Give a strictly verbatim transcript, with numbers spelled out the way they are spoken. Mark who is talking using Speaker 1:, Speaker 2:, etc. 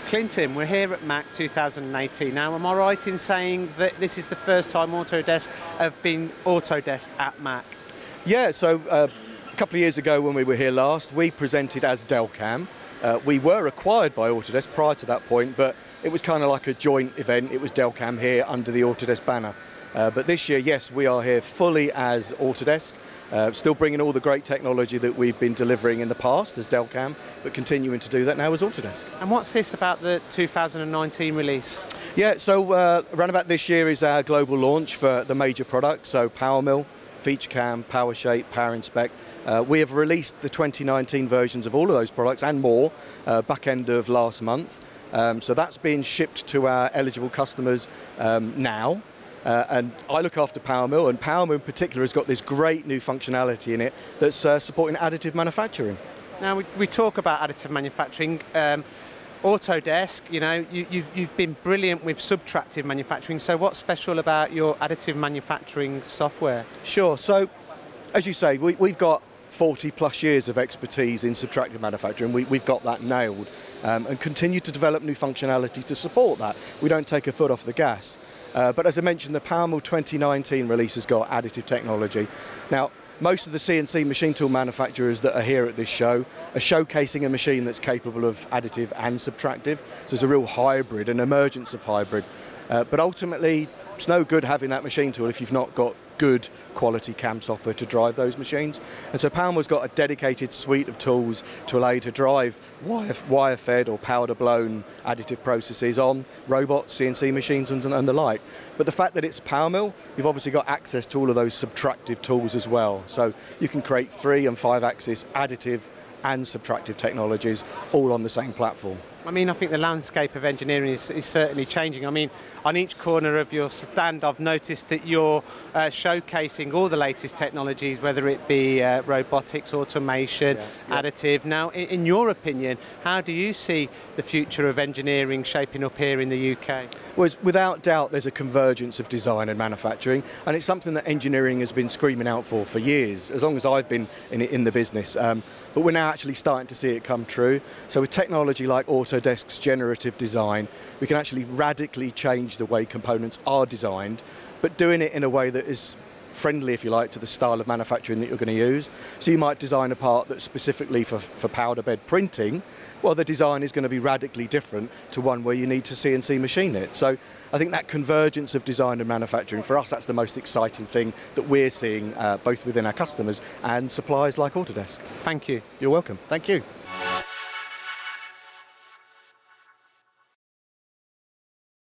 Speaker 1: Clinton, we're here at MAC two thousand eighteen. Now, am I right in saying that this is the first time Autodesk have been Autodesk at MAC?
Speaker 2: Yeah, so uh, a couple of years ago when we were here last, we presented as Delcam. Uh, we were acquired by Autodesk prior to that point, but it was kind of like a joint event. It was Delcam here under the Autodesk banner. Uh, but this year, yes, we are here fully as Autodesk, uh, still bringing all the great technology that we've been delivering in the past as Delcam, but continuing to do that now as Autodesk.
Speaker 1: And what's this about the two thousand nineteen release?
Speaker 2: Yeah, so uh, around about this year is our global launch for the major products, so PowerMill, FeatureCam, PowerShape, PowerInspect. Uh, we have released the twenty nineteen versions of all of those products and more uh, back end of last month. Um, so that's being shipped to our eligible customers um, now. Uh, and I look after PowerMill, and PowerMill in particular has got this great new functionality in it that's uh, supporting additive manufacturing.
Speaker 1: Now, we, we talk about additive manufacturing. Um, Autodesk, you know, you, you've, you've been brilliant with subtractive manufacturing, so what's special about your additive manufacturing software?
Speaker 2: Sure, so as you say, we, we've got forty plus years of expertise in subtractive manufacturing. We, we've got that nailed um, and continue to develop new functionality to support that. We don't take a foot off the gas. Uh, but as I mentioned, the PowerMill twenty nineteen release has got additive technology. Now, most of the C N C machine tool manufacturers that are here at this show are showcasing a machine that's capable of additive and subtractive. So there's a real hybrid, an emergence of hybrid. Uh, but ultimately, it's no good having that machine tool if you've not got good quality C A M software to drive those machines. And so PowerMill's got a dedicated suite of tools to allow you to drive wire, wire-fed or powder-blown additive processes on robots, C N C machines and, and the like. But the fact that it's PowerMill, you've obviously got access to all of those subtractive tools as well. So you can create three and five axis additive and subtractive technologies all on the same platform.
Speaker 1: I mean, I think the landscape of engineering is, is certainly changing. I mean, on each corner of your stand, I've noticed that you're uh, showcasing all the latest technologies, whether it be uh, robotics, automation, yeah, yeah. additive. Now, in, in your opinion, how do you see the future of engineering shaping up here in the U K?
Speaker 2: Well, without doubt, there's a convergence of design and manufacturing, and it's something that engineering has been screaming out for for years, as long as I've been in, in the business. Um, but we're now actually starting to see it come true. So with technology like Autodesk's generative design, we can actually radically change the way components are designed, but doing it in a way that is friendly, if you like, to the style of manufacturing that you're going to use. So you might design a part that's specifically for, for powder bed printing. Well, the design is going to be radically different to one where you need to C N C machine it. So I think that convergence of design and manufacturing, for us, that's the most exciting thing that we're seeing uh, both within our customers and suppliers like Autodesk.
Speaker 1: Thank you.
Speaker 2: You're welcome. Thank you.